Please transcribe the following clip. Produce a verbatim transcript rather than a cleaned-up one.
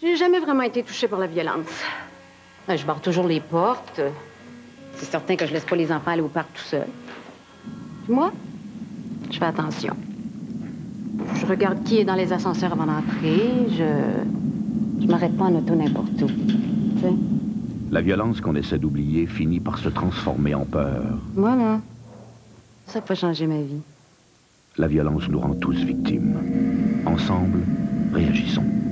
J'ai jamais vraiment été touchée par la violence. Je barre toujours les portes. C'est certain que je laisse pas les enfants aller au parc tout seuls. Puis moi, je fais attention. Je regarde qui est dans les ascenseurs avant d'entrer. Je... Je m'arrête pas en auto n'importe où. Tu sais? La violence qu'on essaie d'oublier finit par se transformer en peur. Voilà. Ça peut changer ma vie. La violence nous rend tous victimes. Ensemble, réagissons.